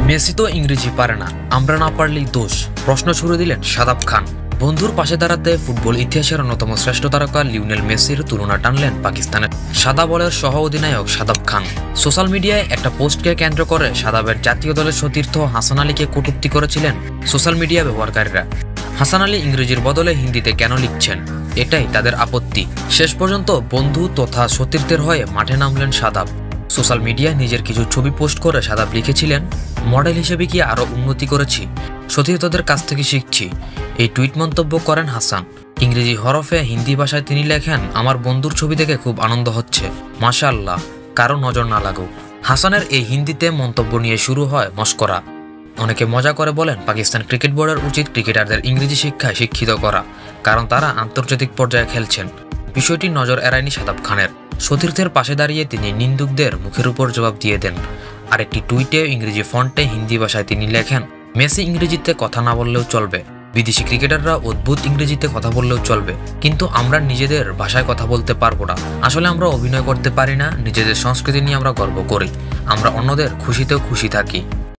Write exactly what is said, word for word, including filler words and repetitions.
Messi তো ইংরেজি পারে না, আমরা না পারলেই দোষ, প্রশ্ন ছুড়ে দিলেন শাদাব খান। বন্ধুর পাশে দাঁড়াতে ফুটবল ইতিহাসের অন্যতম শ্রেষ্ঠ তারকা লিওনেল মেসির তুলনা টানলেন পাকিস্তানের সাদা বলের সহ অধিনায়ক শাদাব খান। সোশ্যাল মিডিয়ায় একটা পোস্টকে কেন্দ্র করে শাদাবের জাতীয় দলের সতীর্থ হাসান আলীকে কটূক্তি করেছিলেন সোশ্যাল মিডিয়া ব্যবহারকারীরা। হাসান আলী ইংরেজির বদলে হিন্দিতে কেন লিখছেন, এটাই তাদের আপত্তি। শেষ পর্যন্ত বন্ধু তথা সতীর্থের হয়ে মাঠে নামলেন শাদাব। সোশ্যাল মিডিয়ায় নিজের কিছু ছবি পোস্ট করে শাদাব লিখেছিলেন, মডেল হিসেবে কি আরও উন্নতি করেছি, সতীর্থদের কাছ থেকে শিখছি। এই টুইট মন্তব্য করেন হাসান। ইংরেজি হরফে হিন্দি ভাষায় তিনি লেখেন, আমার বন্ধুর ছবি দেখে খুব আনন্দ হচ্ছে, মাশাআল্লাহ, কারো নজর না লাগুক। হাসানের এই হিন্দিতে মন্তব্য নিয়ে শুরু হয় মস্করা। অনেকে মজা করে বলেন, পাকিস্তান ক্রিকেট বোর্ডের উচিত ক্রিকেটারদের ইংরেজি শিক্ষায় শিক্ষিত করা, কারণ তারা আন্তর্জাতিক পর্যায়ে খেলছেন। বিষয়টি নজর এড়ায়নি শাদাব খানের। সতীর্থের পাশে দাঁড়িয়ে তিনি নিন্দুকদের মুখের উপর জবাব দিয়ে দেন। আরেকটি টুইটে ইংরেজি ফন্টে হিন্দি ভাষায় তিনি লেখেন, মেসি ইংরেজিতে কথা না বললেও চলবে, বিদেশি ক্রিকেটাররা অদ্ভুত ইংরেজিতে কথা বললেও চলবে, কিন্তু আমরা নিজেদের ভাষায় কথা বলতে পারবো না। আসলে আমরা অভিনয় করতে পারি না, নিজেদের সংস্কৃতি নিয়ে আমরা গর্ব করি, আমরা অন্যদের খুশিতেও খুশি থাকি।